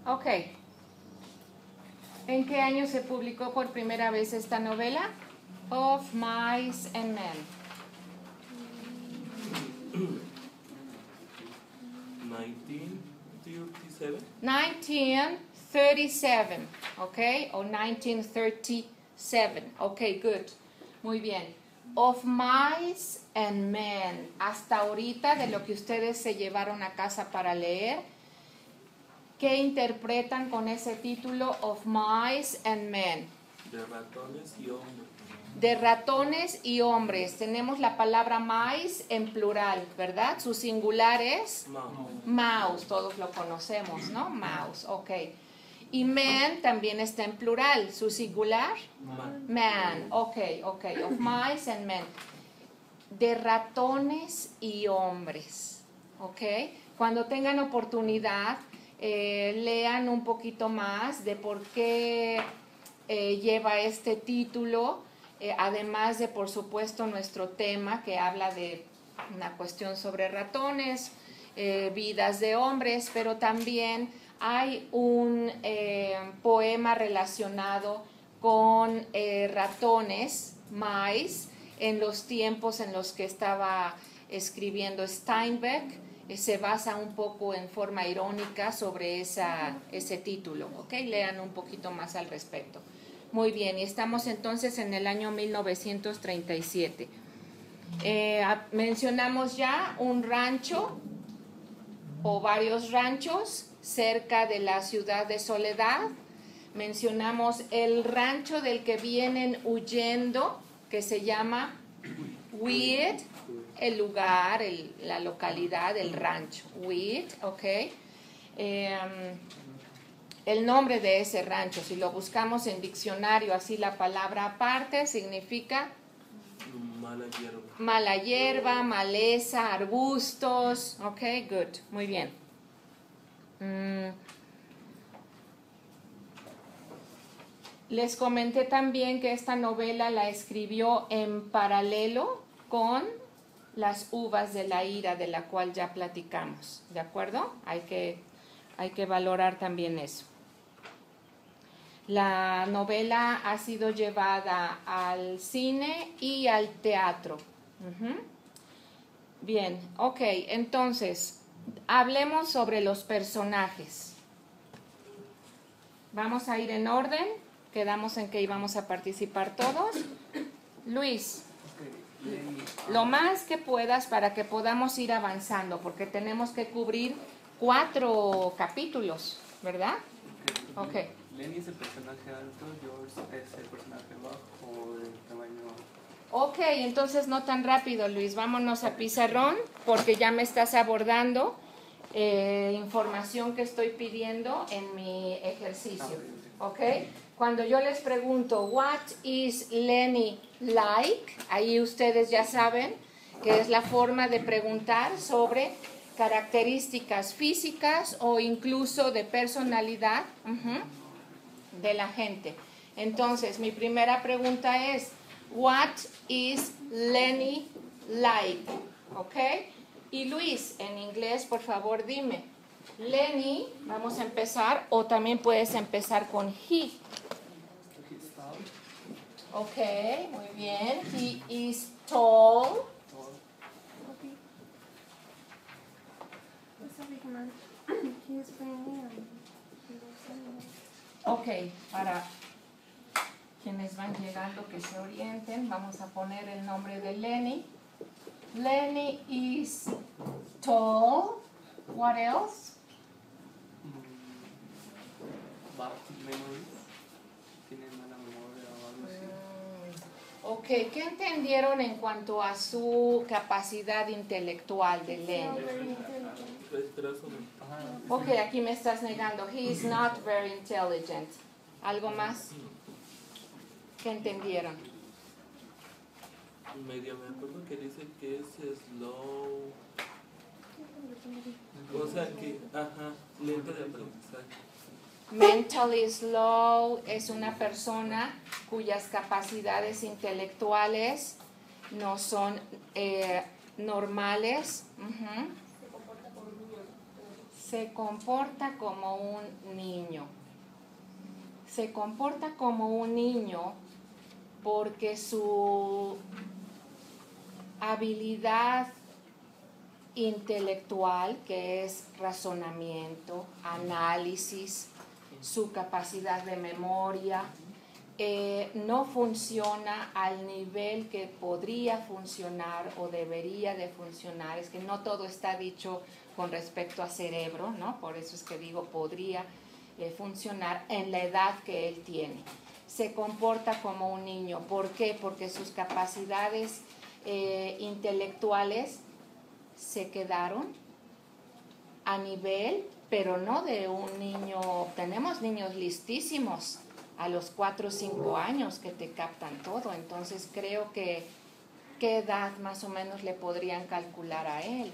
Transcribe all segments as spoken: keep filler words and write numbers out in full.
Ok. ¿En qué año se publicó por primera vez esta novela? Of Mice and Men. nineteen thirty-seven. nineteen thirty-seven, ok, o nineteen thirty-seven, ok, good, muy bien. Of Mice and Men, hasta ahorita de lo que ustedes se llevaron a casa para leer, ¿qué interpretan con ese título Of Mice and Men? De ratones y hombres. De ratones y hombres. Tenemos la palabra mice en plural, ¿verdad? Su singular es Mouse. mouse, todos lo conocemos, ¿no? Mouse, ok. Y men también está en plural, su singular Man. man, ok, ok. Of mice and men. De ratones y hombres, ok. Cuando tengan oportunidad, eh, lean un poquito más de por qué eh, lleva este título. Eh, además de, por supuesto, nuestro tema que habla de una cuestión sobre ratones, eh, vidas de hombres, pero también hay un eh, poema relacionado con eh, ratones, mice, en los tiempos en los que estaba escribiendo Steinbeck. Eh, se basa un poco en forma irónica sobre esa, ese título, ¿ok? Lean un poquito más al respecto. Muy bien, y estamos entonces en el año mil novecientos treinta y siete. Eh, mencionamos ya un rancho o varios ranchos cerca de la ciudad de Soledad. Mencionamos el rancho del que vienen huyendo, que se llama Weed, el lugar, el, la localidad, el rancho. Weed, ok. Eh, El nombre de ese rancho, si lo buscamos en diccionario, así la palabra aparte, significa Mala hierba. mala hierba, maleza, arbustos. Ok, good, muy bien. Mm. Les comenté también que esta novela la escribió en paralelo con Las uvas de la ira, de la cual ya platicamos, ¿de acuerdo? Hay que, hay que valorar también eso. La novela ha sido llevada al cine y al teatro. Uh-huh. Bien, ok, entonces, hablemos sobre los personajes. Vamos a ir en orden, quedamos en que íbamos a participar todos. Luis, lo más que puedas para que podamos ir avanzando, porque tenemos que cubrir cuatro capítulos, ¿verdad? Ok. Lenny es el personaje alto, George es el personaje bajo, del tamaño... Ok, entonces no tan rápido, Luis. Vámonos a pizarrón, porque ya me estás abordando eh, información que estoy pidiendo en mi ejercicio. Ok. Cuando yo les pregunto, what is Lenny like? Ahí ustedes ya saben que es la forma de preguntar sobre características físicas o incluso de personalidad. Uh-huh. De la gente. Entonces, mi primera pregunta es, what is Lenny like? ¿Ok? Y Luis, en inglés, por favor, dime. Lenny, vamos a empezar, o también puedes empezar con he. Ok, muy bien. He is tall. Ok, para quienes van llegando que se orienten, vamos a poner el nombre de Lenny. Lenny is tall. What else? Bad memories. Tiene mala memoria o algo así. Mm, ok, ¿qué entendieron en cuanto a su capacidad intelectual de Lenny? Ok, aquí me estás negando. He is not very intelligent. ¿Algo más? ¿Qué entendieron? Medio me acuerdo que dice que es slow. O sea que, ajá, lento de aprendizaje. Mentally slow es una persona cuyas capacidades intelectuales no son eh, normales. Uh-huh. Se comporta como un niño. Se comporta como un niño porque su habilidad intelectual, que es razonamiento, análisis, su capacidad de memoria, eh, no funciona al nivel que podría funcionar o debería de funcionar. Es que no todo está dicho con respecto a cerebro, ¿no? Por eso es que digo podría eh, funcionar en la edad que él tiene. Se comporta como un niño. ¿Por qué? Porque sus capacidades eh, intelectuales se quedaron a nivel, pero no de un niño. Tenemos niños listísimos a los cuatro o cinco años que te captan todo. Entonces creo que ¿qué edad más o menos le podrían calcular a él?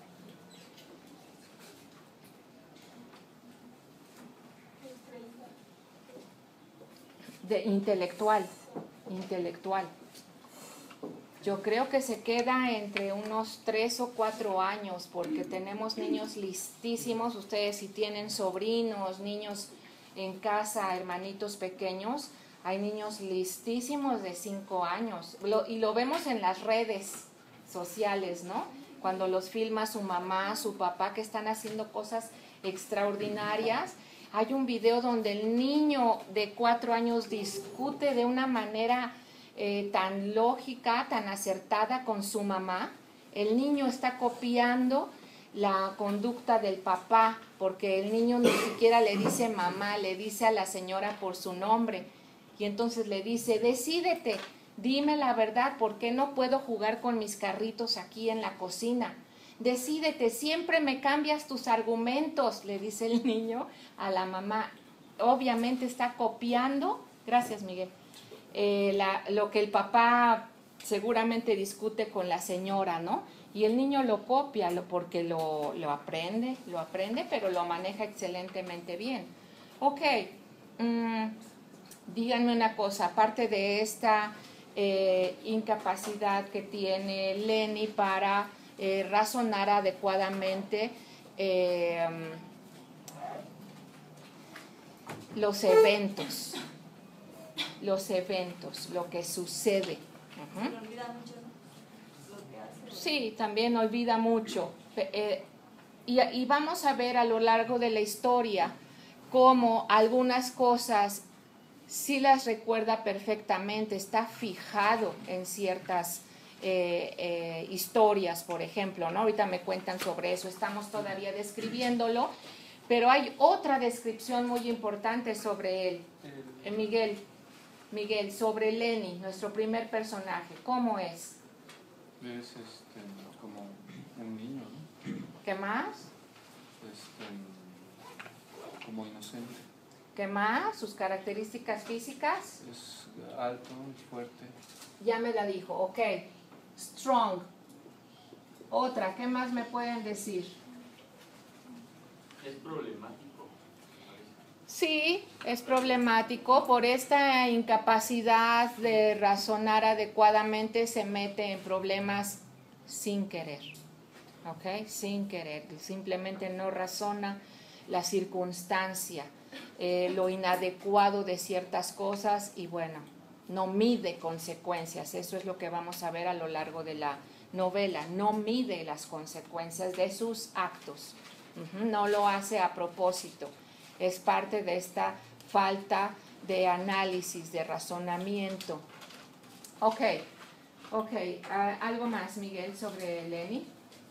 De intelectual, intelectual. Yo creo que se queda entre unos tres o cuatro años, porque tenemos niños listísimos. Ustedes si tienen sobrinos, niños en casa, hermanitos pequeños, hay niños listísimos de cinco años. Lo, y lo vemos en las redes sociales, ¿no? Cuando los filma su mamá, su papá, que están haciendo cosas extraordinarias. Hay un video donde el niño de cuatro años discute de una manera eh, tan lógica, tan acertada con su mamá. El niño está copiando la conducta del papá, porque el niño ni siquiera le dice mamá, le dice a la señora por su nombre. Y entonces le dice, decídete, dime la verdad, ¿por qué no puedo jugar con mis carritos aquí en la cocina? Decídete, siempre me cambias tus argumentos, le dice el niño a la mamá. Obviamente está copiando, gracias Miguel, eh, la, lo que el papá seguramente discute con la señora, ¿no? Y el niño lo copia lo, porque lo, lo aprende, lo aprende, pero lo maneja excelentemente bien. Ok, mm, díganme una cosa, aparte de esta eh, incapacidad que tiene Lenny para eh, razonar adecuadamente eh, los eventos, los eventos, lo que sucede. Uh-huh. Olvida mucho lo que hace. Sí, también olvida mucho. Eh, y, y vamos a ver a lo largo de la historia cómo algunas cosas sí las recuerda perfectamente, está fijado en ciertas eh, eh, historias, por ejemplo, ¿no? Ahorita me cuentan sobre eso, estamos todavía describiéndolo, pero hay otra descripción muy importante sobre él. Eh, Miguel, Miguel, sobre Lenny, nuestro primer personaje, ¿cómo es? Es este, como un niño, ¿no? ¿Qué más? Este, como inocente. ¿Qué más? ¿Sus características físicas? Es alto y fuerte. Ya me la dijo, ok. Strong. Otra, ¿qué más me pueden decir? Es problemático. Sí, es problemático. Por esta incapacidad de razonar adecuadamente se mete en problemas sin querer. ¿Ok? Sin querer. Simplemente no razona la circunstancia, eh, lo inadecuado de ciertas cosas y bueno, no mide consecuencias. Eso es lo que vamos a ver a lo largo de la novela. No mide las consecuencias de sus actos. Uh-huh. No lo hace a propósito. Es parte de esta falta de análisis, de razonamiento. Ok, ok. Uh, ¿algo más, Miguel, sobre Lenny?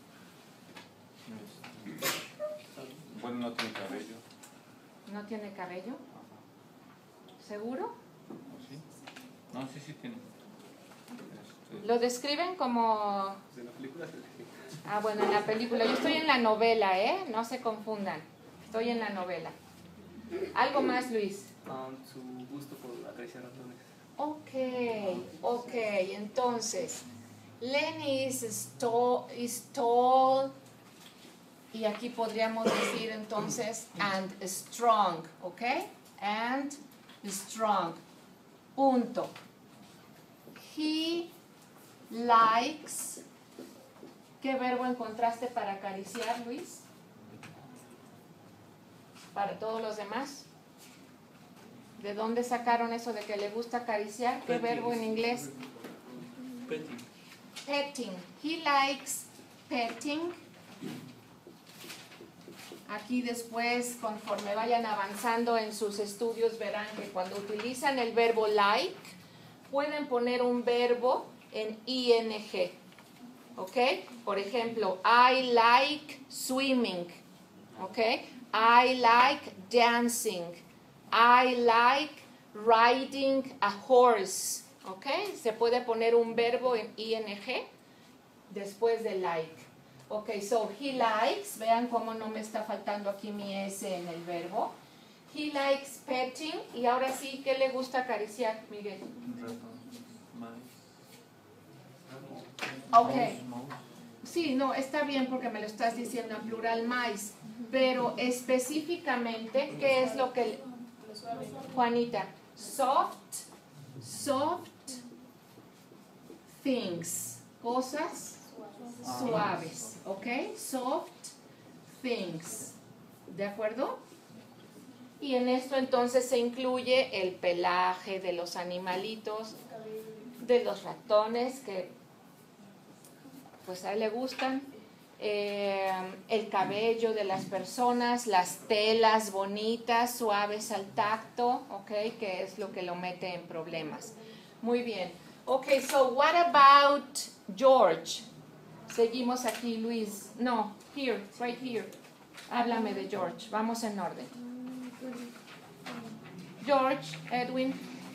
Este, bueno, no tiene cabello. ¿No tiene cabello? Ajá. ¿Seguro? ¿Sí? No, sí, sí tiene. Este, Lo describen como... de la película. Ah, bueno, en la película. Yo estoy en la novela, ¿eh? No se confundan. Estoy en la novela. ¿Algo más, Luis? Um, su gusto por acariciar ratones. Ok, ok. Entonces, Lenny is tall, is tall, y aquí podríamos decir entonces, and strong, ¿ok? And strong. Punto. He likes... ¿Qué verbo encontraste para acariciar, Luis? para todos los demás. ¿De dónde sacaron eso de que le gusta acariciar? ¿Qué Petting. verbo en inglés? Petting. Petting. He likes petting. Aquí después, conforme vayan avanzando en sus estudios, verán que cuando utilizan el verbo like, pueden poner un verbo en ing. ¿Ok? Por ejemplo, I like swimming. ¿Ok? I like dancing. I like riding a horse. ¿Ok? Se puede poner un verbo en ing después de like. Ok, so he likes, vean cómo no me está faltando aquí mi S en el verbo. He likes petting. Y ahora sí, ¿qué le gusta acariciar, Miguel? Ok. Sí, no, está bien porque me lo estás diciendo en plural, mice. Pero específicamente, ¿qué es lo que... Juanita, soft, soft things, cosas suaves, ¿ok? Soft things, ¿de acuerdo? Y en esto entonces se incluye el pelaje de los animalitos, de los ratones que pues a él le gustan, eh, el cabello de las personas, las telas bonitas, suaves al tacto, ¿ok? Que es lo que lo mete en problemas. Muy bien. Ok, so what about George? Seguimos aquí, Luis. No, here, right here. Háblame de George. Vamos en orden. George, Edwin.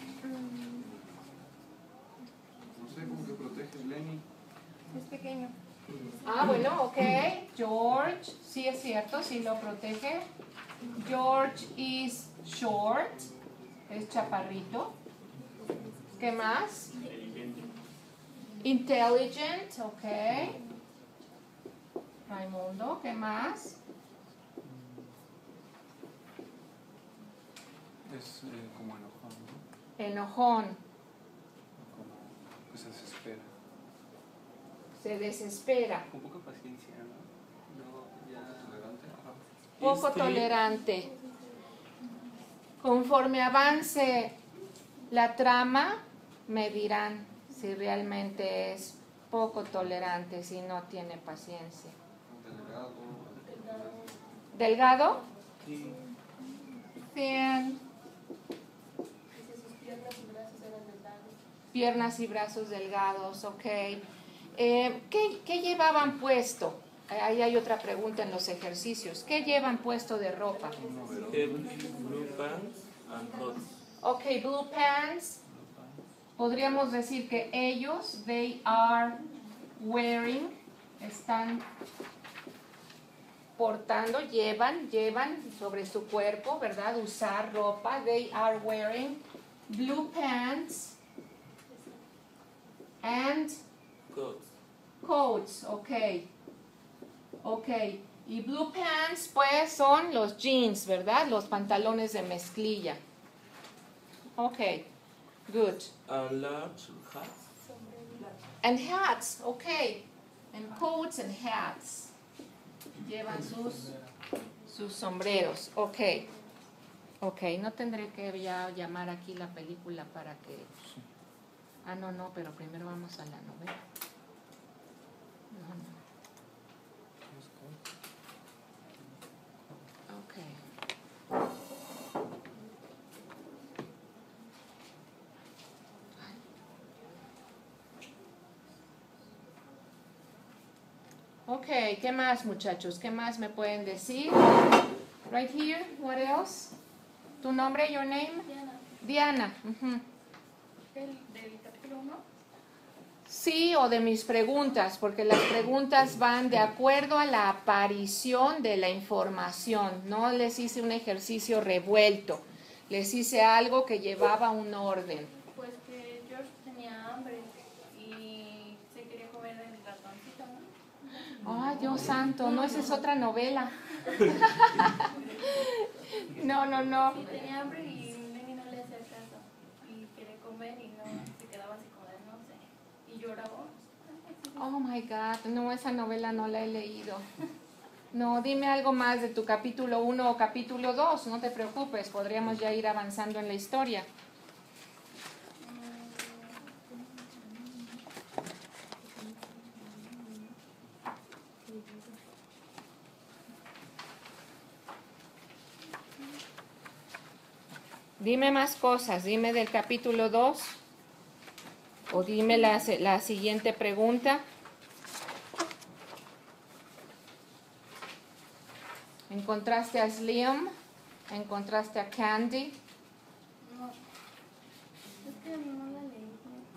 No sé, cómo que protege a Lenny. Es pequeño. Ah, bueno, ok. George, sí es cierto, sí lo protege. George is short. Es chaparrito. ¿Qué más? Intelligent, ok. Raimundo, ¿qué más? Es eh, como enojón, ¿no? Enojón. Como que se desespera. Se desespera. Con poca paciencia, ¿no? No, ya... Tolerante. Ajá. Poco Is free. tolerante. Conforme avance la trama, me dirán si realmente es poco tolerante, si no tiene paciencia. Delegado. ¿Delgado? Sí. Thin. Dice sus piernas y brazos eran delgados. Piernas y brazos delgados, ok. Eh, ¿qué, ¿Qué llevaban puesto? Ahí hay otra pregunta en los ejercicios. ¿Qué llevan puesto de ropa? Have blue pants and hot. Ok, blue pants. Podríamos decir que ellos, they are wearing, están portando, llevan, llevan sobre su cuerpo, ¿verdad? Usar ropa. They are wearing blue pants and Coats. coats, ok. Ok. Y blue pants, pues, son los jeans, ¿verdad? Los pantalones de mezclilla. Ok. Good. A large hat. And hats, ok. And coats and hats. Llevan sus, sus sombreros, ok. Ok, no tendré que ya llamar aquí la película para que... Ah, no, no, pero primero vamos a la novela. No, no. Ok. Ok, ¿qué más, muchachos? ¿Qué más me pueden decir? Right here, what else? ¿Tu nombre, your name? Diana, Diana. ujú. del, del capítulo uno. Sí, o de mis preguntas, porque las preguntas van de acuerdo a la aparición de la información. No les hice un ejercicio revuelto, les hice algo que llevaba un orden. Pues que George tenía hambre y se quería comer el ratoncito, ¿no? Ay, Dios santo, no, esa es otra novela. No, no, no. Sí, tenía hambre y Lenny no le hacía caso. Y quería comer y no, se quedaba así como de no sé. Y lloraba. Oh my God, no, esa novela no la he leído. No, dime algo más de tu capítulo uno o capítulo dos, no te preocupes, podríamos ya ir avanzando en la historia. Dime más cosas, dime del capítulo dos o dime la, la siguiente pregunta. ¿Encontraste a Liam? ¿Encontraste a Candy? No, es que no la leí.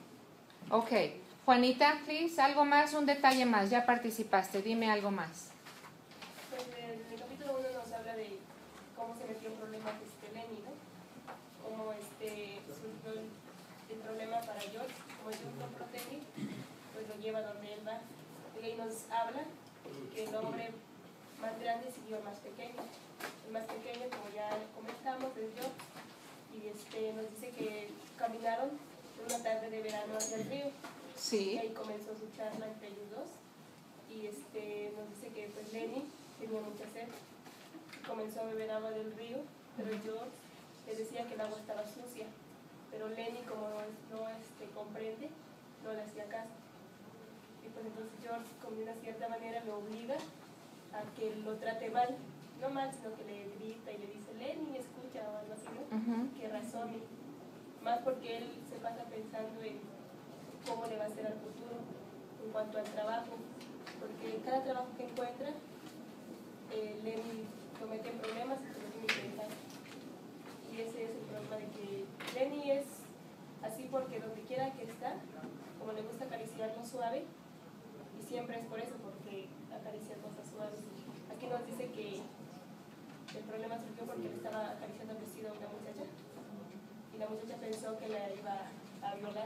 Ok. Juanita, please, algo más, un detalle más. Ya participaste, dime algo más. Pues en el capítulo uno nos habla de cómo se metió en problemas este Lenny, ¿no? Cómo este, surgió el, el problema para George, como es un compró tenis, pues lo lleva donde él va. Y ahí nos habla que el hombre más grande siguió al más pequeño. El más pequeño, como ya comentamos, es George. Y este, nos dice que caminaron una tarde de verano hacia el río. Sí. Y ahí comenzó su charla entre ellos dos. Y este, nos dice que pues Lenny tenía mucha sed. Comenzó a beber agua del río, pero George le decía que el agua estaba sucia. Pero Lenny, como no, no este, comprende, no le hacía caso. Y pues entonces George, como de una cierta manera, lo obliga a que lo trate mal. No mal, sino que le grita y le dice, Lenny, escucha, o algo así, ¿no? Uh-huh. Que razone. Más porque él se pasa pensando en cómo le va a hacer al futuro en cuanto al trabajo. Porque cada trabajo que encuentra, eh, Lenny lo mete en problemas y se lo tiene que dejar. Y ese es el problema de que Lenny es así porque donde quiera que está, como le gusta acariciarlo suave, y siempre es por eso, porque acaricia cosas suaves. Aquí nos dice que el problema surgió porque le estaba acariciando el vestido a una muchacha, y la muchacha pensó que la iba a violar,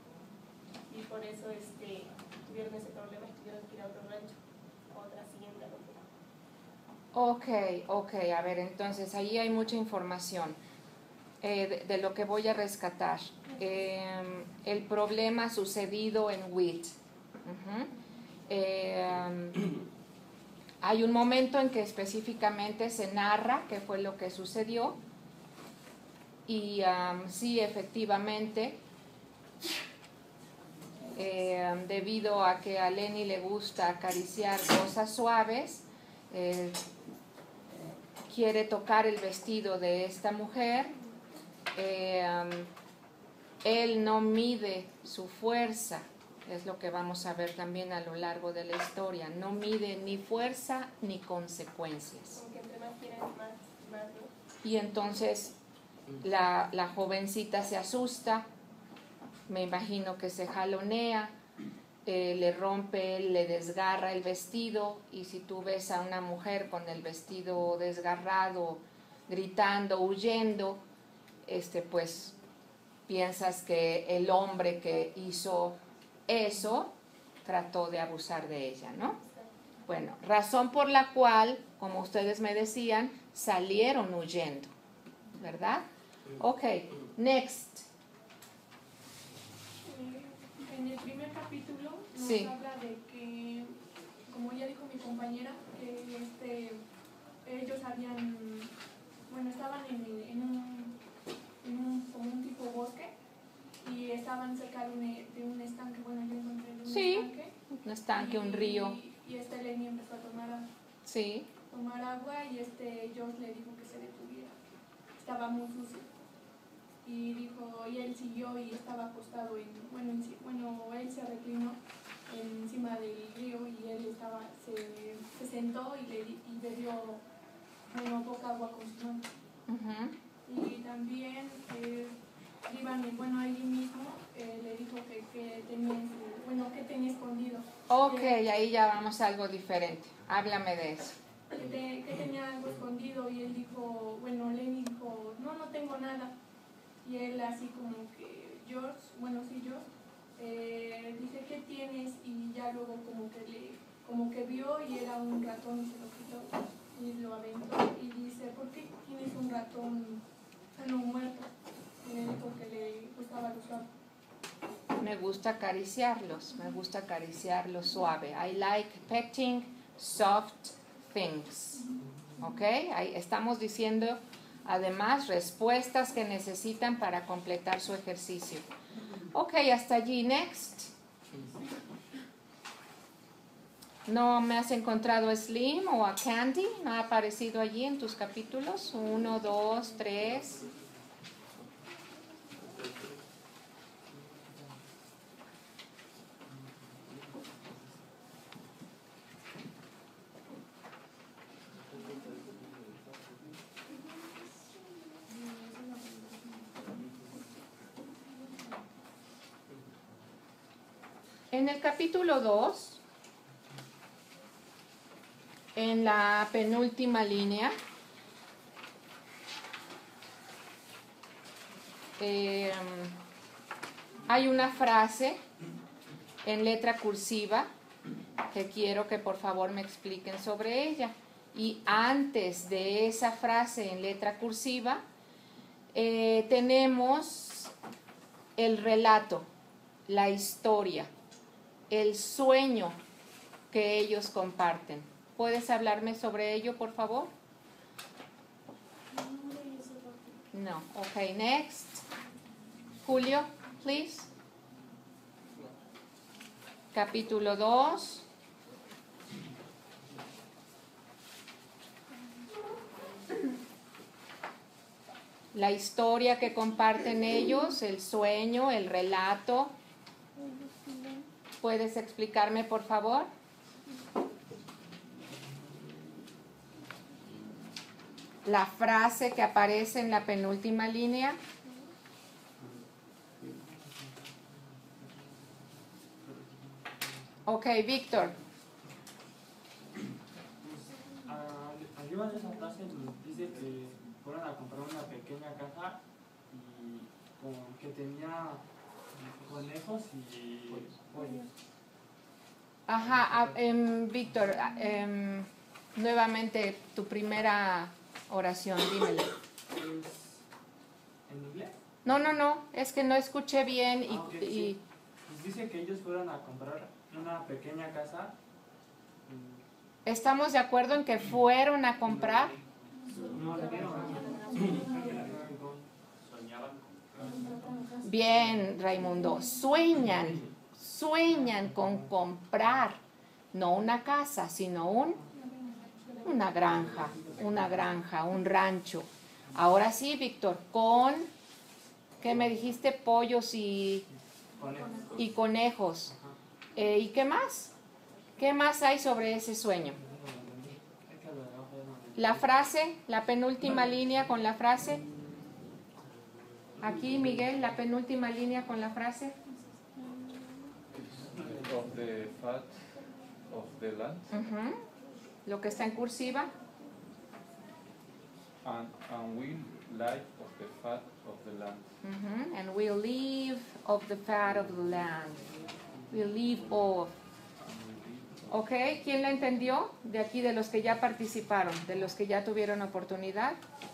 y por eso este, tuvieron ese problema y tuvieron que ir a otro rancho, a otra hacienda. Ok, ok, a ver, entonces ahí hay mucha información eh, de, de lo que voy a rescatar. Eh, el problema sucedido en Witt. Uh-huh. eh, hay un momento en que específicamente se narra qué fue lo que sucedió y um, sí, efectivamente, eh, debido a que a Lenny le gusta acariciar cosas suaves, eh, quiere tocar el vestido de esta mujer, eh, um, él no mide su fuerza, es lo que vamos a ver también a lo largo de la historia, no mide ni fuerza ni consecuencias. Como que entre más tienes, más, más, ¿no? Y entonces la, la jovencita se asusta, me imagino que se jalonea, eh, le rompe, le desgarra el vestido, y si tú ves a una mujer con el vestido desgarrado, gritando, huyendo, este, pues piensas que el hombre que hizo eso trató de abusar de ella, ¿no? Bueno, razón por la cual, como ustedes me decían, salieron huyendo, ¿verdad? Ok, next. En el primer capítulo nos Sí. habla de que, como ya dijo mi compañera, que este, ellos habían, bueno, estaban en, en, un, en un, como un tipo bosque, y estaban cerca de un, de un estanque, bueno, yo encontré un Sí, estanque. un estanque, y, un río. Y este Lenny empezó a tomar, Sí. tomar agua, y este George le dijo que se detuviera. Estaba muy sucio. Y dijo, y él siguió y estaba acostado en, bueno, en, bueno él se reclinó encima del río, y él estaba, se, se sentó y le y bebió, bueno, poca agua con su mano. Uh-huh. Y también eh, iban, bueno, allí mismo eh, le dijo que, que tenía, bueno, que tenía escondido. Ok, que, ahí ya vamos a algo diferente. Háblame de eso. Que, te, que tenía algo escondido, y él dijo, bueno, Lenny dijo, no, no tengo nada. Y él así como que, George, bueno, sí, George, eh, dice, ¿qué tienes? Y ya luego como que le, como que vio y era un ratón, y se lo quitó y lo aventó. Y dice, ¿por qué tienes un ratón, bueno, muerto? Y le dijo que le gustaba lo suave. Me gusta acariciarlos, me gusta acariciarlos suave. I like petting soft things. ¿Ok? Ahí estamos diciendo además respuestas que necesitan para completar su ejercicio. Ok, hasta allí. Next. ¿No me has encontrado a Slim o a Candy? ¿No ha aparecido allí en tus capítulos? Uno, dos, tres. En el capítulo dos, en la penúltima línea, eh, hay una frase en letra cursiva que quiero que por favor me expliquen sobre ella. Y antes de esa frase en letra cursiva, eh, tenemos el relato, la historia, el sueño que ellos comparten. ¿Puedes hablarme sobre ello, por favor? No. Ok, next. Julio, please. Capítulo dos. La historia que comparten ellos, el sueño, el relato. ¿Puedes explicarme, por favor? La frase que aparece en la penúltima línea. Ok, Víctor. Uh, arriba de esa frase dice que fueron a comprar una pequeña casa y con, que tenía conejos y pollos. Ajá, ah, em, Víctor, ah, em, nuevamente tu primera oración, dímelo. ¿En inglés? No, no, no, es que no escuché bien y... Ah, okay, y sí. Pues dice que ellos fueron a comprar una pequeña casa. ¿Estamos de acuerdo en que fueron a comprar? No, le dieron. Bien, Raimundo, sueñan, sueñan con comprar, no una casa, sino un, una granja, una granja, un rancho. Ahora sí, Víctor, con, ¿qué me dijiste? Pollos y, y conejos. Eh, ¿Y qué más? ¿Qué más hay sobre ese sueño? La frase, la penúltima línea con la frase. Aquí, Miguel, la penúltima línea con la frase. Of the fat of the land. Uh-huh. Lo que está en cursiva. And, and we live of the fat of the land. Uh-huh. And we'll live of the fat of the land. We'll live of. ¿Ok? ¿Quién la entendió? De aquí, de los que ya participaron, de los que ya tuvieron oportunidad.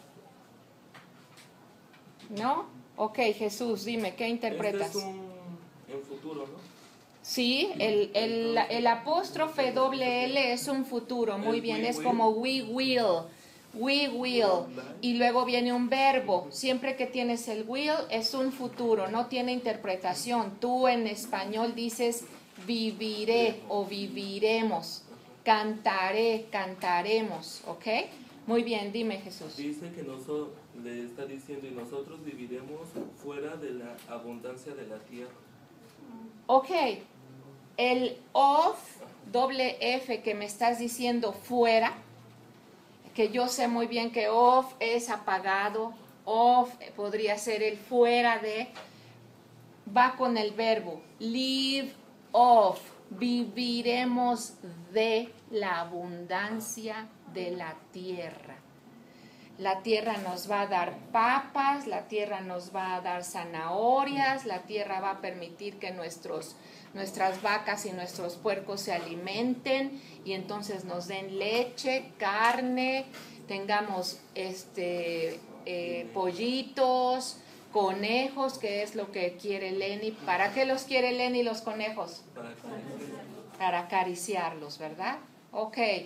¿No? Ok, Jesús, dime, ¿qué interpretas? Este es un en futuro, ¿no? Sí, el, el, el apóstrofe doble L es un futuro, muy El bien, we es will. como we will, we will, y luego viene un verbo. Siempre que tienes el will es un futuro, no tiene interpretación. Tú en español dices viviré o viviremos, cantaré, cantaremos, ¿ok? Muy bien, dime, Jesús. Dice que nosotros, le está diciendo, y nosotros viviremos fuera de la abundancia de la tierra. Ok, el of, doble F que me estás diciendo fuera, que yo sé muy bien que of es apagado, of podría ser el fuera de, va con el verbo, live of, viviremos de la abundancia de la tierra. La tierra nos va a dar papas, la tierra nos va a dar zanahorias, la tierra va a permitir que nuestros, nuestras vacas y nuestros puercos se alimenten y entonces nos den leche, carne, tengamos este, eh, pollitos, conejos, que es lo que quiere Lenny. ¿Para qué los quiere Lenny los conejos? Para que Para acariciarlos, ¿verdad? Ok.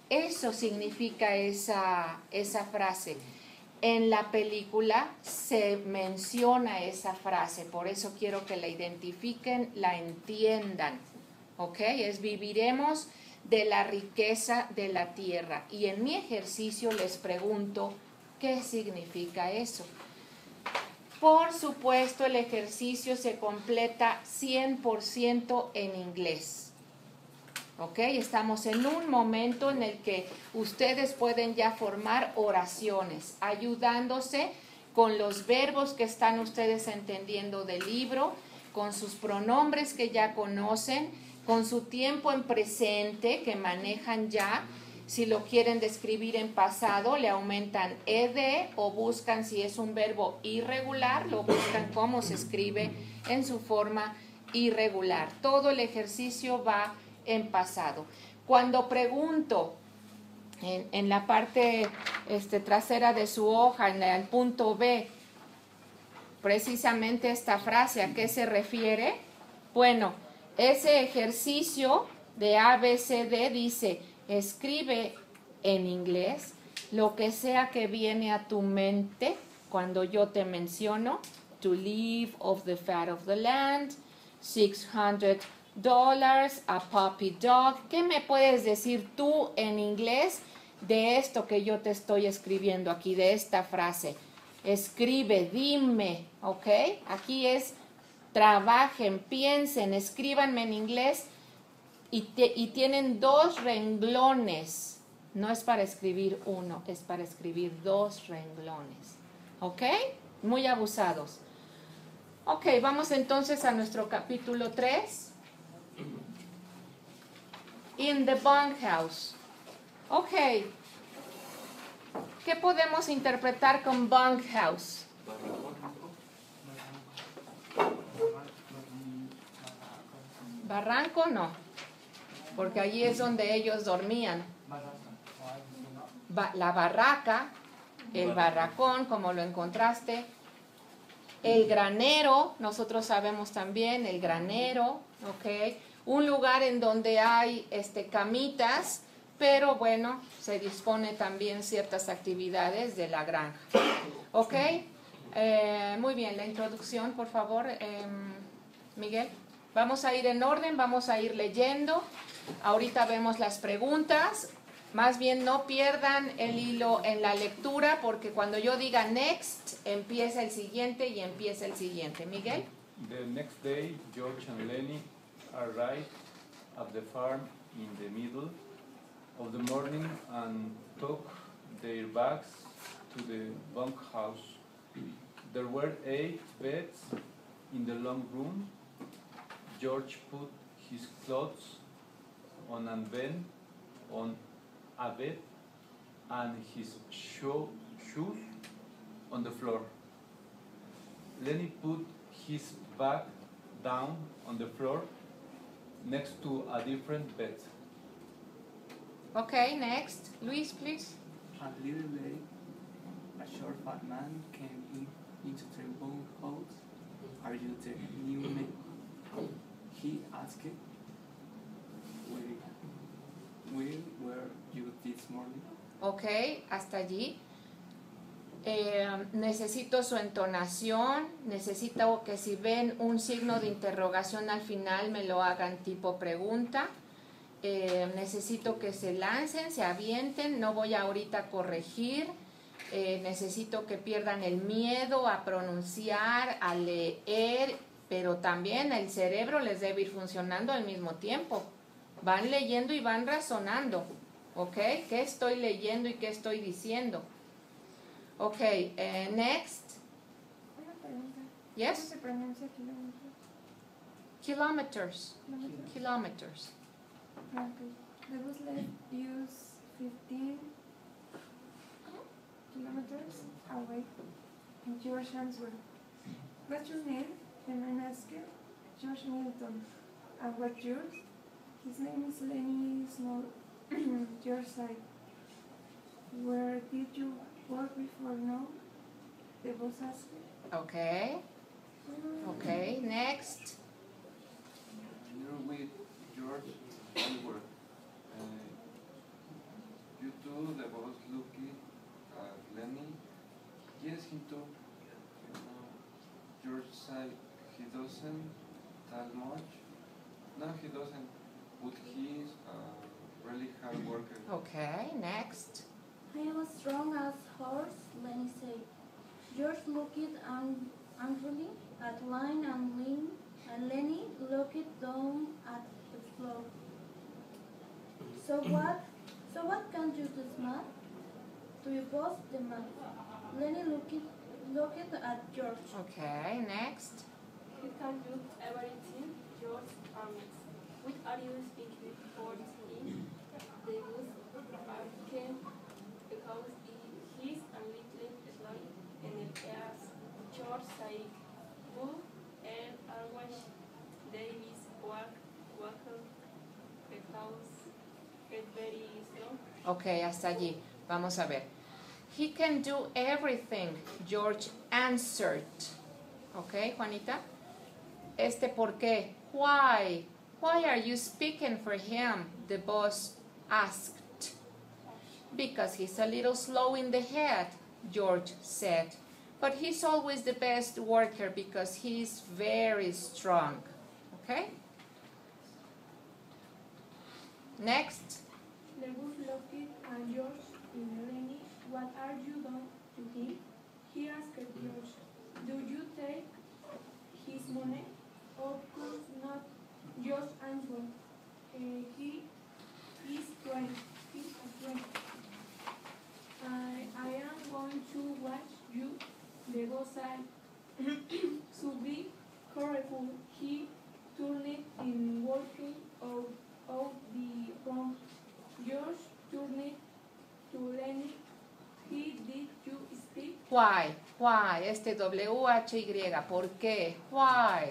Eso significa esa, esa frase. En la película se menciona esa frase, por eso quiero que la identifiquen, la entiendan. ¿Ok? Es viviremos de la riqueza de la tierra. Y en mi ejercicio les pregunto, ¿qué significa eso? Por supuesto, el ejercicio se completa cien por ciento en inglés. ¿Ok? Estamos en un momento en el que ustedes pueden ya formar oraciones, ayudándose con los verbos que están ustedes entendiendo del libro, con sus pronombres que ya conocen, con su tiempo en presente que manejan ya. Si lo quieren describir en pasado, le aumentan ed o buscan, si es un verbo irregular, lo buscan cómo se escribe en su forma irregular. Todo el ejercicio va en pasado. Cuando pregunto en, en la parte este, trasera de su hoja, en el punto B, precisamente esta frase, ¿a qué se refiere? Bueno, ese ejercicio de A, B, C, D dice, escribe en inglés lo que sea que viene a tu mente cuando yo te menciono, to live of the fat of the land, six hundred dollars, a puppy dog. ¿Qué me puedes decir tú en inglés de esto que yo te estoy escribiendo aquí, de esta frase? Escribe, dime, ¿ok? Aquí es trabajen, piensen, escríbanme en inglés y, te, y tienen dos renglones. No es para escribir uno, es para escribir dos renglones, ¿ok? Muy abusados. Ok, vamos entonces a nuestro capítulo tres. In the bunkhouse. Ok. ¿Qué podemos interpretar con bunkhouse? Barranco no, porque allí es donde ellos dormían. Ba- la barraca, el barracón, como lo encontraste. El granero, nosotros sabemos también, el granero, ¿ok? Un lugar en donde hay este, camitas, pero bueno, se dispone también ciertas actividades de la granja. ¿Ok? Eh, muy bien, la introducción, por favor, eh, Miguel. Vamos a ir en orden, vamos a ir leyendo. Ahorita vemos las preguntas. Más bien no pierdan el hilo en la lectura, porque cuando yo diga next, empieza el siguiente y empieza el siguiente. Miguel. The next day, George and Lenny arrived at the farm in the middle of the morning and took their bags to the bunkhouse. There were eight beds in the long room. George put his clothes on a bed, on a bed, and his shoe, shoes on the floor. Lenny put his bag down on the floor next to a different bed. Okay, next. Luis, please. A little late, a short fat man came in into the bunkhouse. Are you the new man? He asked. Where, where were you this morning? Ok, hasta allí. Eh, necesito su entonación, necesito que si ven un signo de interrogación al final me lo hagan tipo pregunta. Eh, necesito que se lancen, se avienten, no voy ahorita a corregir. Eh, necesito que pierdan el miedo a pronunciar, a leer, pero también el cerebro les debe ir funcionando al mismo tiempo. Van leyendo y van razonando, ¿ok? ¿Qué estoy leyendo y qué estoy diciendo? Ok, uh, next. Una pregunta. Yes? ¿Cómo se pronuncia kilómetros? Kilometers. Kilómetros. Kilometers. Okay. The bus left use fifteen kilometers away. And George answered, "What's your name?" The man asked. "George Milton." "And what's yours?" "His name is Lenny Small." George said, "Where did you work before now?" The boss asked. Ok, ok, next. You're with George. We were. Uh, he took. You know, George said he doesn't that much. No, he doesn't, but he's a really hard worker. Okay, next. I am as strong as horse, Lenny said. George looked an- angrily at Line and Lynn, and Lenny looked down at the floor. So what? So what can you do, Matt? Do you both the man? Lenny looked looked at George. Okay, next. He can do everything, George promised. What are you speaking for him? The goose came because he is a little slow in the air. George said, who and always Davis walk, walk because it's very slow. Ok, hasta allí. Vamos a ver. He can do everything, George answered. Ok, Juanita. Este por qué. Why? Why are you speaking for him? The boss asked. Because he's a little slow in the head, George said. But he's always the best worker because he's very strong. Okay? Next. The wolf looked at George and Lenny. What are you done to him? He asked George. Do you take his money? Of course not. George answered. Uh, he is trying. He's a friend. I, I am going to watch you. The boss said. So be careful. He turned in walking out of the room. George turned to Lenny. He did you speak? Why? Why? Este W H Y. ¿Por qué? Why?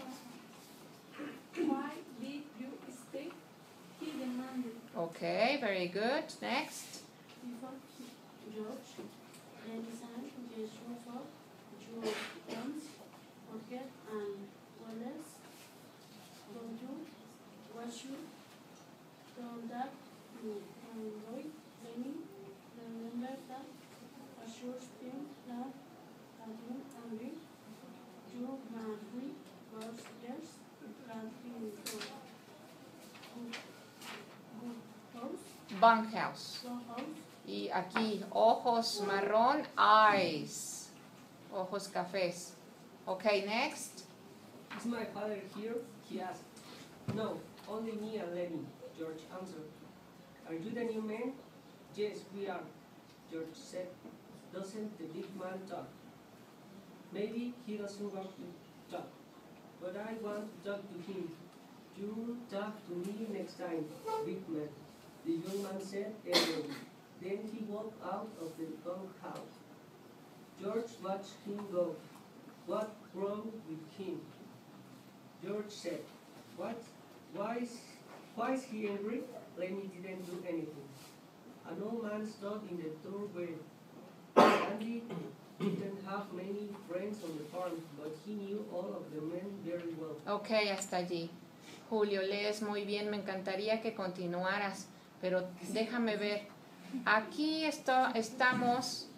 Why did you speak? He demanded. Okay, very good. Next. Before George, Lenny said, yes, for your friends, forget and Wallace, don't you, was you, told that you enjoy Lenny, remember that a short spin that had been angry, you man we was theirs, that been for good, good house, Bunkhouse. good house, Y aquí, ojos marrón, eyes. Ojos cafés. Okay, next. Is my father here? He asked. No, only me and Lenny, George answered. Are you the new man? Yes, we are, George said. Doesn't the big man talk? Maybe he doesn't want to talk, but I want to talk to him. You talk to me next time, big man, the young man said angrily. Then he walked out of the bunkhouse. George watched him go. What wrong with him? George said, what? Why is, why is he angry? Lenny didn't do anything. An old man stood in the doorway. Andy didn't have many friends on the farm, but he knew all of the men very well. Ok, hasta allí. Julio, lees muy bien. Me encantaría que continuaras, pero déjame ver. Aquí está, estamos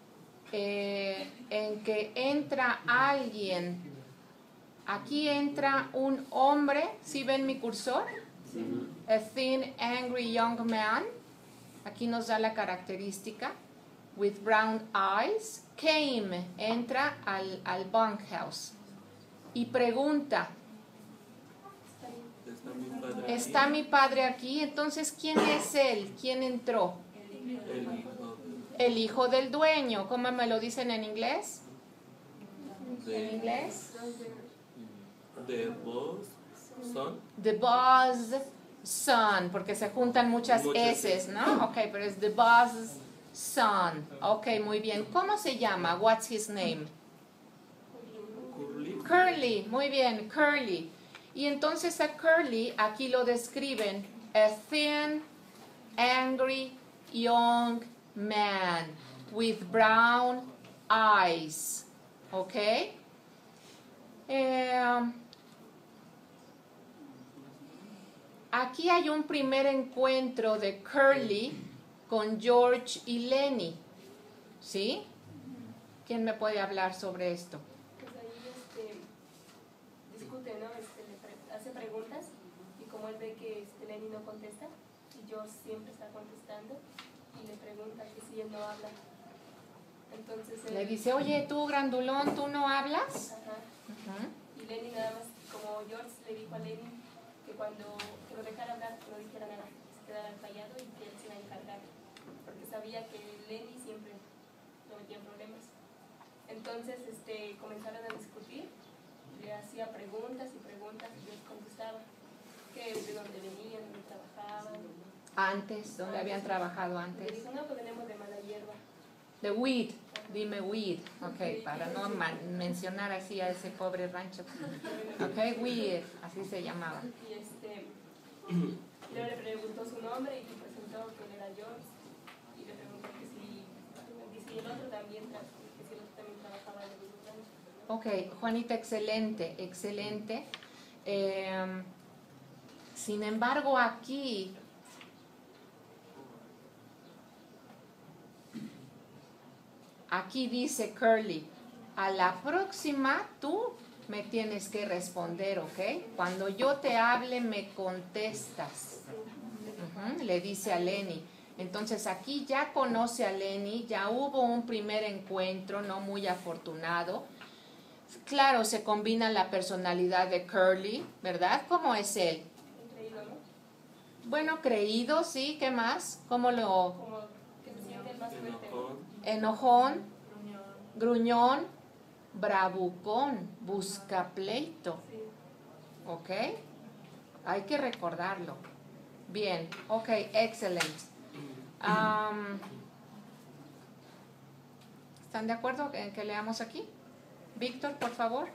eh, en que entra alguien. Aquí entra un hombre. ¿Sí ven mi cursor? Sí. A thin, angry young man. Aquí nos da la característica. With brown eyes. Came. Entra al, al bunkhouse. Y pregunta. ¿Está mi padre aquí? ¿Está mi padre aquí? Entonces, ¿quién es él? ¿Quién entró? El hijo El hijo del dueño. ¿Cómo me lo dicen en inglés? de, ¿En inglés? de boss, son. The boss son, porque se juntan muchas Muchas S, ¿no? Ok, pero es the boss son. Ok, muy bien. ¿Cómo se llama? What's his name? Curly. Curly, muy bien, Curly. Y entonces a Curly aquí lo describen, a thin, angry, young man with brown eyes. ¿Ok? Eh, aquí hay un primer encuentro de Curly con George y Lenny. ¿Sí? ¿Quién me puede hablar sobre esto? Pues ahí este, discute, ¿no? Este, le pre hace preguntas y como él ve que este, Lenny no contesta y George siempre está contestando y le pregunta que si él no habla. Entonces él, Le dice, oye, tú grandulón, ¿tú no hablas? Ajá. Uh-huh. Y Lenny nada más, como George le dijo a Lenny que cuando que lo dejara hablar, que no dijera nada, que se quedara callado y que él se iba a encargar, porque sabía que Lenny siempre lo metía en problemas. Entonces este, comenzaron a discutir, le hacía preguntas y preguntas y George contestaba, que de dónde venían, dónde trabajaban. Antes, ¿dónde habían trabajado Le antes? dijo, no, pues venimos de mala hierba. De weed, dime weed, ok, para no mencionar así a ese pobre rancho. Ok, weed, así se llamaba. Y este, luego le preguntó su nombre y le presentó que él era George. Y le preguntó que si, que si el otro también, tra que si el otro también trabajaba en el rancho. Ok, Juanita, excelente, excelente. Eh, sin embargo, aquí... Aquí dice Curly, a la próxima tú me tienes que responder, ¿ok? Cuando yo te hable me contestas. Uh-huh, le dice a Lenny. Entonces aquí ya conoce a Lenny, ya hubo un primer encuentro no muy afortunado. Claro, se combina la personalidad de Curly, ¿verdad? ¿Cómo es él? Creído, ¿no? Bueno, creído, sí, ¿qué más? ¿Cómo lo...? Como que se siente el más fuerte. Enojón, gruñón, bravucón, busca pleito. ¿Ok? Hay que recordarlo. Bien, ok, excelente. Um, ¿Están de acuerdo en que leamos aquí? Víctor, por favor.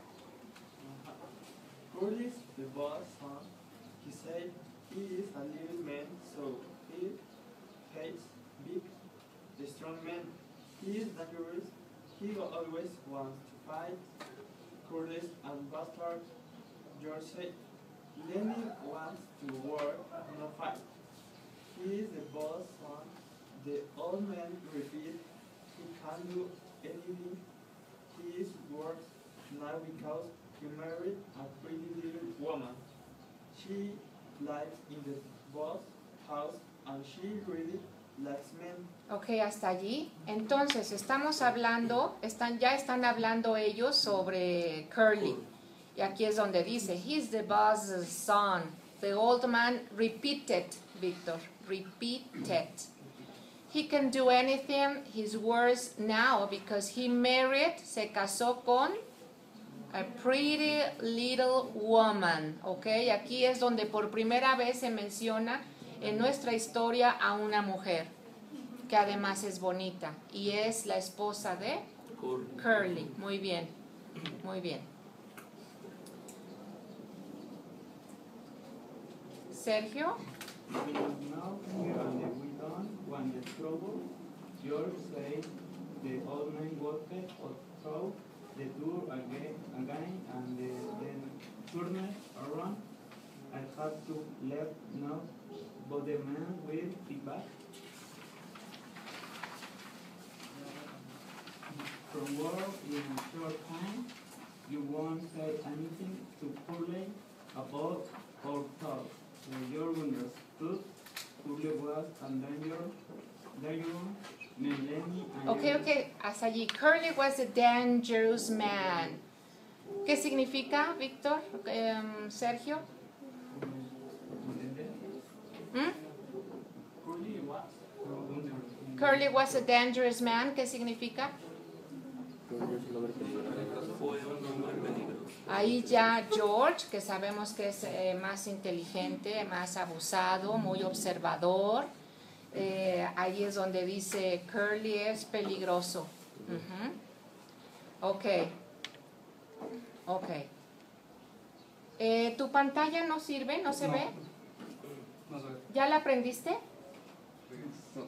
Curly's the boss son. He said he is a little man, so he hates big, the strong men. He is dangerous. He always wants to fight. Curtis and Bastard. George said, Lenny wants to work, not fight. He is the boss son. The old man repeated, he can't do anything. He is worse now because he married a pretty little woman. She lives in the boss house and she really likes men. Ok, hasta allí. Entonces, estamos hablando, están, ya están hablando ellos sobre Curly. Y aquí es donde dice, he's the boss's son. The old man repeated, Victor, repeated. He can do anything, he's worse now because he married, se casó con a pretty little woman. Ok, aquí es donde por primera vez se menciona en nuestra historia a una mujer, que además es bonita, y es la esposa de Curly. Muy bien, muy bien. Sergio. Now here and the we done when the trouble, George said the old man walked through the door again, again and the, then turned around. I had to let now, but the man will be back. From work in a short time, you won't say anything to Curly about our talk. When you understood, Curly was a danger, dangerous man, Lenny and Ok, ok, hasta allí. Curly was a dangerous man. ¿Qué significa, Víctor? Um, Sergio. ¿Mm? Curly was Curly was a dangerous man. ¿Qué significa? Fue un hombre peligroso. Ahí ya George, que sabemos que es eh, más inteligente, más abusado, muy observador. Eh, ahí es donde dice Curly es peligroso. Uh-huh. Ok. Ok. Eh, ¿Tu pantalla no sirve? ¿No se No. ve? No sé. ¿Ya la aprendiste? No.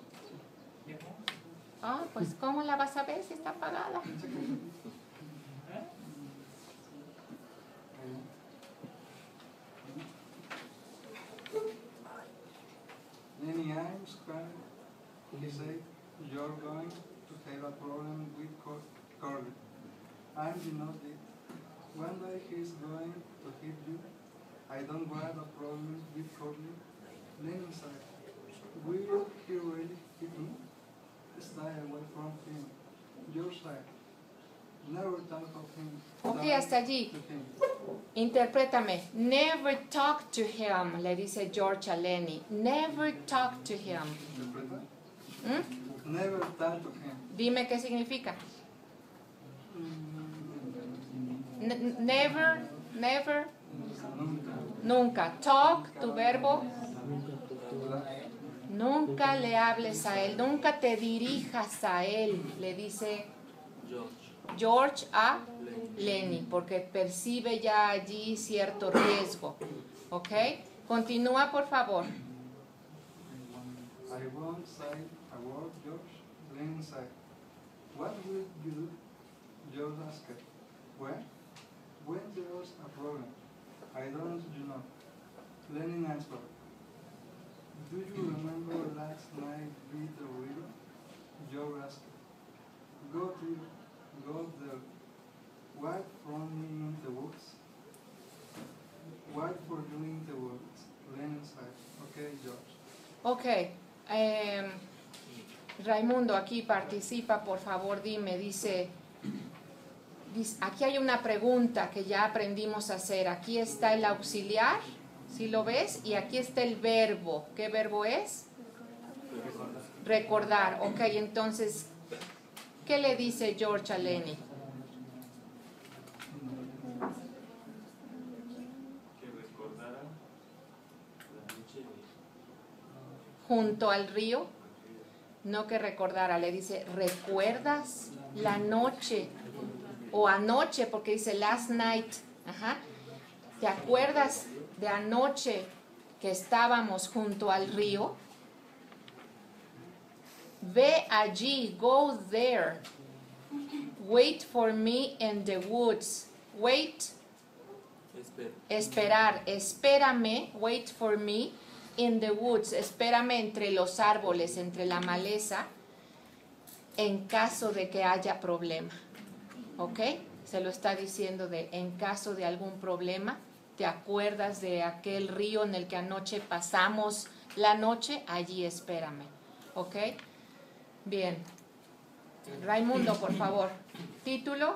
Ah, pues ¿cómo la vas a ver si está apagada? Lenny, I'm scared. He said, you're going to have a problem with Cur- Curly. I'm you know it. One day he's going to hit you. I don't want a problem with Curly. Lenny said, will he really hit me? Stay away from him. Your side. Never talk of him. Ok, Don't hasta allí. to him. Interprétame. Never talk to him, le dice George a Lenny. Never talk to him. ¿Interpreta? ¿Mm? Never talk to him. Dime qué significa. N- never, never, nunca. Talk, tu verbo. Nunca le hables a él, nunca te dirijas a él, le dice George. George a Lenny, porque percibe ya allí cierto riesgo. ¿Ok? Continúa, por favor. I won't say a word, George. Lenny said, what will you do? George asked. When? When there's a problem. I don't, you know. Lenny answered. Do you remember last night with the river? George asked. Go there, go there. Wait for me in the woods. Wait for you in the woods. Lenny said. Okay, George. Ok. Eh, Raimundo, aquí participa, por favor, dime, dice, dice, aquí hay una pregunta que ya aprendimos a hacer. Aquí está el auxiliar, ¿sí lo ves? Y aquí está el verbo. ¿Qué verbo es? Recordar. Ok, entonces, ¿qué le dice George a Lenny? Que recordara la noche Junto al río. No que recordara, le dice, ¿recuerdas la noche? O anoche, porque dice last night. Ajá. ¿Te acuerdas de anoche que estábamos junto al río? Ve allí, go there. Wait for me in the woods. Wait, Espera. esperar, espérame, wait for me in the woods, espérame entre los árboles, entre la maleza, en caso de que haya problema. ¿Ok? Se lo está diciendo de en caso de algún problema. ¿Te acuerdas de aquel río en el que anoche pasamos la noche? Allí espérame. ¿Ok? Bien. Raimundo, por favor. Título.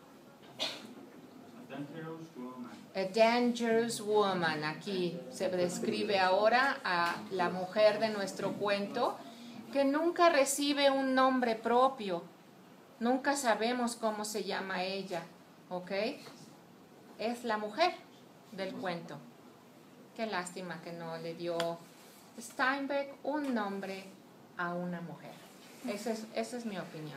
A dangerous woman. A dangerous woman. Aquí se describe ahora a la mujer de nuestro cuento que nunca recibe un nombre propio. Nunca sabemos cómo se llama ella. ¿Ok? Es la mujer del cuento. Qué lástima que no le dio Steinbeck un nombre a una mujer. Esa es, esa es mi opinión.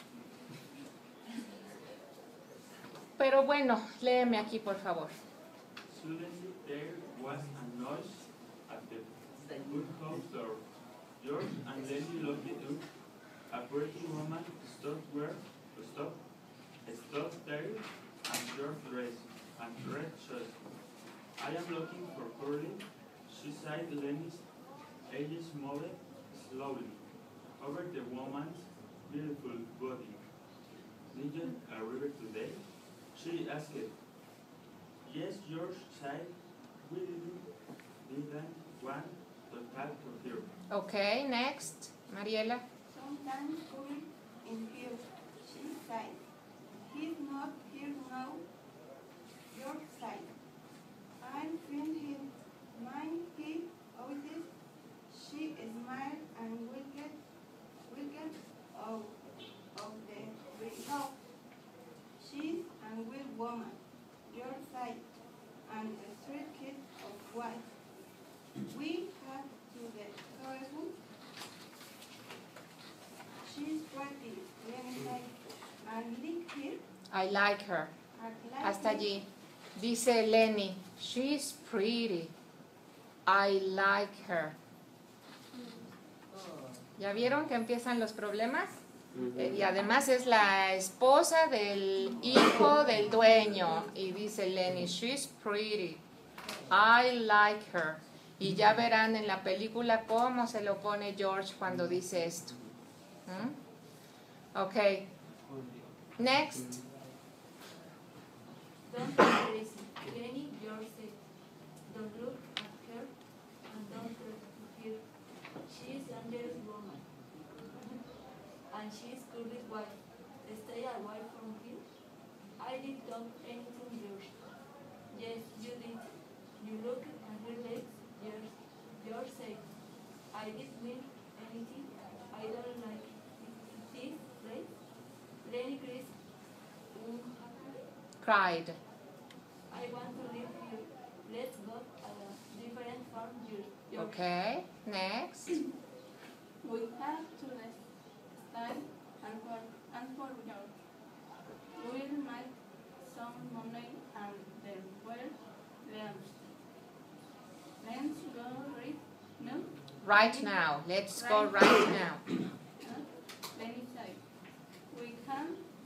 Pero bueno, léeme aquí, por favor. Suddenly there was a noise at the woodhouse door. George and Lenny looked up. A pretty woman stood where stood, stood there, and short dress and red shirt. I am looking for Curly. She said Lenny's eyes moved slowly over the woman's beautiful body. Didn't a river today? She asked. Yes, George said we didn't want to talk to her. Okay, next. Mariela. Sometimes Curly in here, she said. He's not here now. George said. I think he mind he always. She smiled and winked, winked out of the window. She's a good woman, your side, and a street kid of white. We had to the toilet. She's pretty, Lenny said, and look here. I like her. I like Hasta it. allí. Dice Lenny, she's pretty. I like her. ¿Ya vieron que empiezan los problemas? Eh, y además es la esposa del hijo del dueño. Y dice Lenny, she's pretty. I like her. Y ya verán en la película cómo se lo pone George cuando dice esto. ¿Mm? Ok. Next. Don't be crazy. Lenny, George said. Don't look at her and don't threaten her. She is a dangerous woman. And she is Curly's wife. Stay away from here. I did not anything, George. Yes, you did. You looked at her legs. George, George said. I didn't mean anything. I don't like this, right? Lenny Chris um, Cried. I want to live here. Let's go to a different farm, George. Okay. Next. We have to rest, stay, and for and for your. We'll make some money and then we'll learn. Let's go read, no? Right now. Let's go right now. Let me say, we can,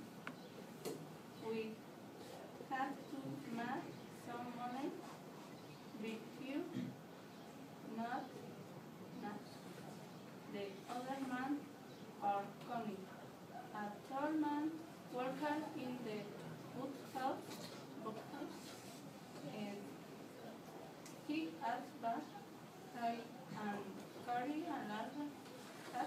we have to make some money, with you, not, not. The other man are coming. A tall man worker in the wood house, wood house, and he has back, high, and carry a large hat.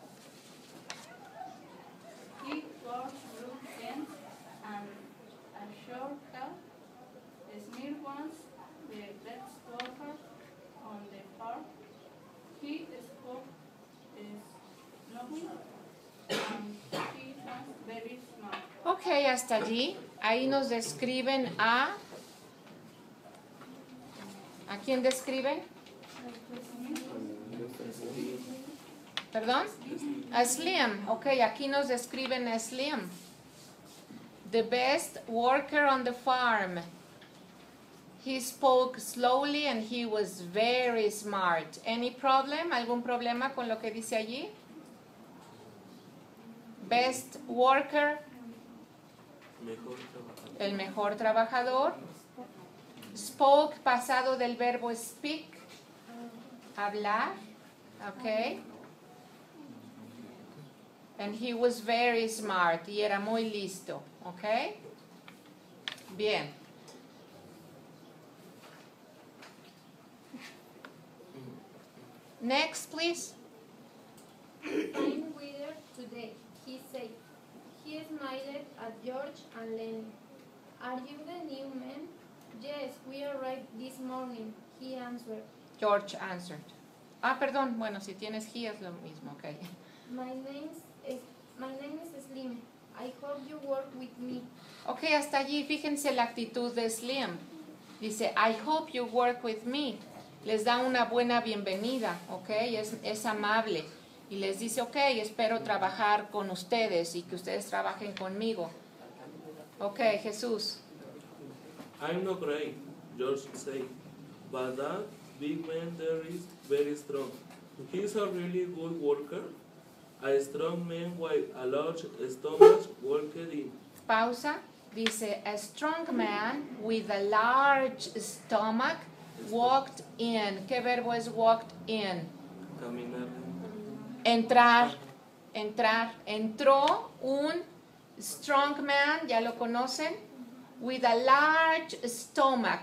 He wore blue pants and a short hat. Smith was the best worker on the farm. He spoke slowly and he was very smart. Ok, hasta allí. Ahí nos describen a... ¿A quién describen? ¿Perdón? A Slim. Ok, aquí nos describen a Slim. The best worker on the farm. He spoke slowly and he was very smart. Any problem? ¿Algún problema con lo que dice allí? Best worker. Mejor trabajador. El mejor trabajador. Spoke, pasado del verbo speak. Hablar. Ok. And he was very smart. Y era muy listo. Ok. Bien. Next, please. Fine weather today, he said. He smiled at George and Lenny. Are you the new man? Yes, we arrived this morning, he answered. George answered. Ah, perdón. Bueno, si tienes he es lo mismo. Ok. My name is, my name is Slim. I hope you work with me. Ok, hasta allí. Fíjense la actitud de Slim. Dice, I hope you work with me. Les da una buena bienvenida, ok, es, es amable. Y les dice, ok, espero trabajar con ustedes y que ustedes trabajen conmigo. Ok, Jesús. I'm not great, George said, but that big man there is very strong. He's a really good worker. A strong man with a large stomach worked in. Pausa. Dice, a strong man with a large stomach walked in. ¿Qué verbo es walked in? Caminar. Entrar. Entrar. Entró un strong man, ¿ya lo conocen? With a large stomach.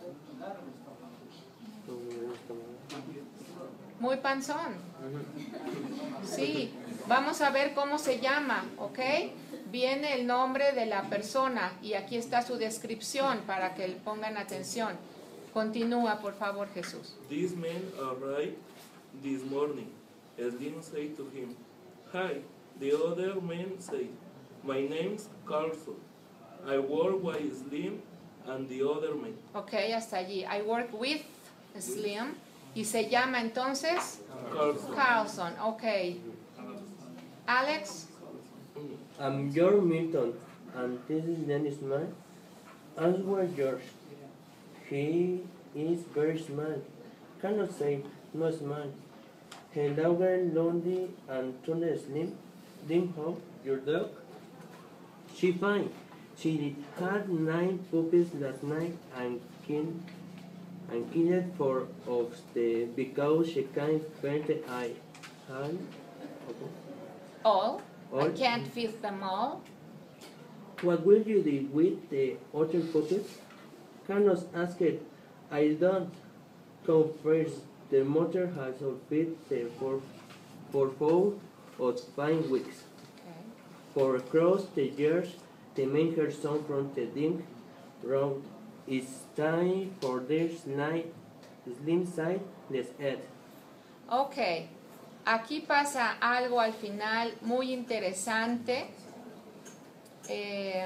Muy panzón. Sí. Vamos a ver cómo se llama, ¿ok? Viene el nombre de la persona y aquí está su descripción para que pongan atención. Continúa, por favor, Jesús. This man arrived this morning. Slim said to him, Hi. The other man said, My name's Carlson. I work with Slim and the other man. Ok, hasta allí. I work with Slim. Y se llama entonces Carlson. Carlson. Ok. Alex. I'm George Milton, and this is Dennis Smart. Answer George. He is very smart. Cannot say no smart. Hello, girl, Lonely and Tony Slim. Dim how your dog? She fine. She had nine puppies last night and killed and killed four of the because she can't find the eye. Hi. Okay. All. I All. can't fit them all. What will you do with the other puppies? Carlos asked. I don't come first. The mother has fed them for, for four or five weeks. Okay. For across the years, the main her son from the dim road. It's time for their slim, slim side, let's add. Ok, aquí pasa algo al final muy interesante. Eh,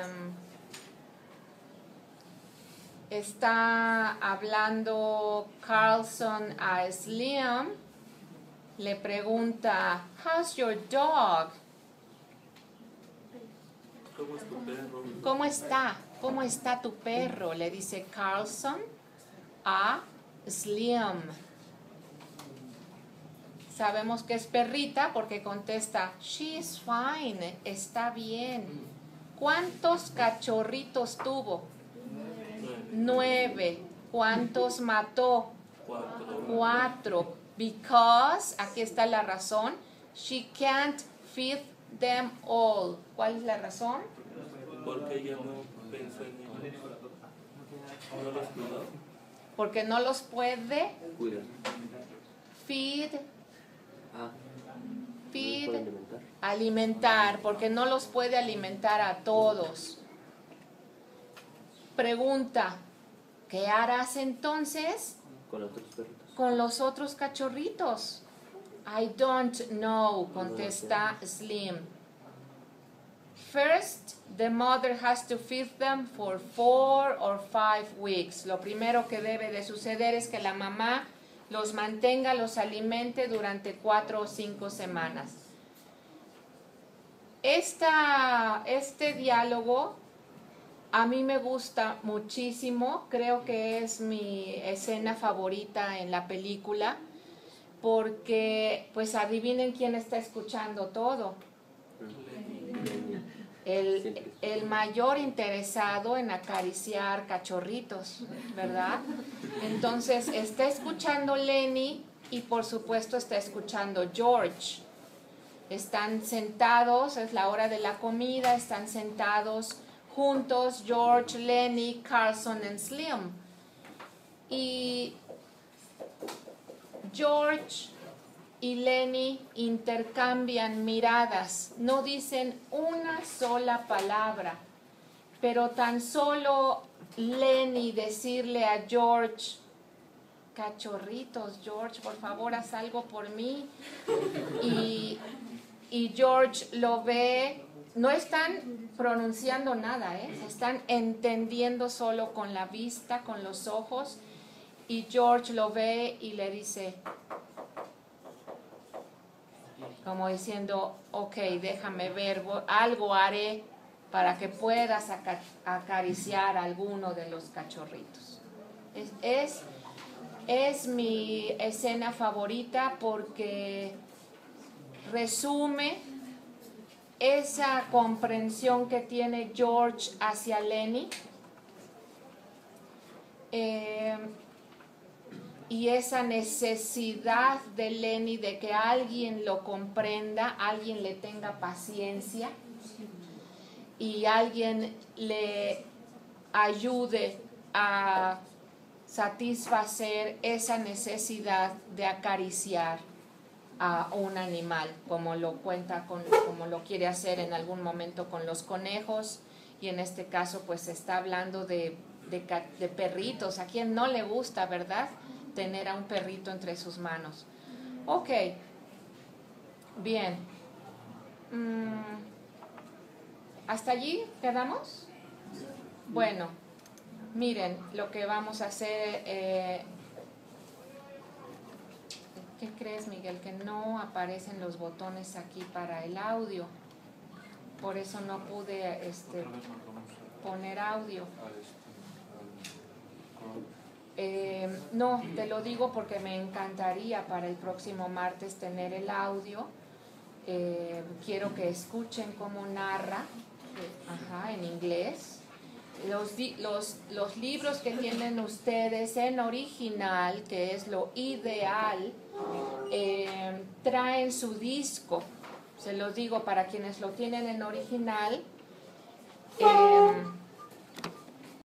está hablando Carlson a Slim, le pregunta, how's your dog? ¿Cómo es tu perro? ¿Cómo está? ¿Cómo está tu perro? Le dice Carlson a Slim. Sabemos que es perrita porque contesta, she's fine, está bien. ¿Cuántos cachorritos tuvo? Nueve. ¿Cuántos mató? Cuatro. Cuatro. Because, aquí está la razón, she can't feed them all. ¿Cuál es la razón? Porque ella no pensó en ellos. ¿No los cuidó? Porque no los puede Cuida. feed, Ah. feed, ¿Puede alimentar? alimentar, porque no los puede alimentar a todos. Pregunta, ¿qué harás entonces Con los otros perritos. con los otros cachorritos? I don't know, contesta Slim. First, the mother has to feed them for four or five weeks. Lo primero que debe de suceder es que la mamá los mantenga, los alimente durante cuatro o cinco semanas. Esta, este diálogo a mí me gusta muchísimo, creo que es mi escena favorita en la película, porque pues adivinen quién está escuchando todo. El, el mayor interesado en acariciar cachorritos, ¿verdad? Entonces está escuchando Lenny y por supuesto está escuchando George. Están sentados, es la hora de la comida, están sentados juntos George, Lenny, Carlson y Slim. Y George y Lenny intercambian miradas, no dicen una sola palabra, pero tan solo Lenny decirle a George, cachorritos, George, por favor, haz algo por mí. Y, y George lo ve, no están pronunciando nada, ¿eh? Están entendiendo solo con la vista, con los ojos. Y George lo ve y le dice, como diciendo, ok, déjame ver, algo haré para que puedas aca- acariciar a alguno de los cachorritos. Es, es, es mi escena favorita porque resume esa comprensión que tiene George hacia Lenny. Eh, y esa necesidad de Lenny de que alguien lo comprenda, alguien le tenga paciencia y alguien le ayude a satisfacer esa necesidad de acariciar a un animal, como lo cuenta con, como lo quiere hacer en algún momento con los conejos, y en este caso pues está hablando de, de, de perritos. ¿A quien no le gusta, verdad?, tener a un perrito entre sus manos? Ok, bien. Mm, ¿hasta allí quedamos? Bueno, miren lo que vamos a hacer. Eh, ¿Qué crees, Miguel? Que no aparecen los botones aquí para el audio. Por eso no pude este, poner audio. Eh, no, te lo digo porque me encantaría para el próximo martes tener el audio. Eh, quiero que escuchen cómo narra, ajá, en inglés. Los, los, los libros que tienen ustedes en original, que es lo ideal, eh, traen su disco. Se los digo para quienes lo tienen en original. eh,